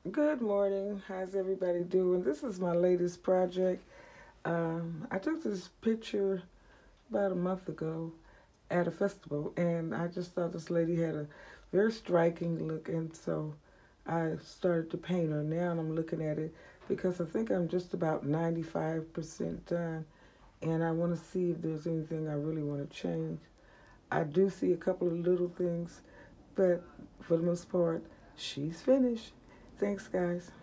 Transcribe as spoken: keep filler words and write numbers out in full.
Good morning. How's everybody doing? This is my latest project. Um, I took this picture about a month ago at a festival, and I just thought this lady had a very striking look, and so I started to paint her. Now I'm looking at it because I think I'm just about ninety-five percent done, and I want to see if there's anything I really want to change. I do see a couple of little things, but for the most part, she's finished. Thanks, guys.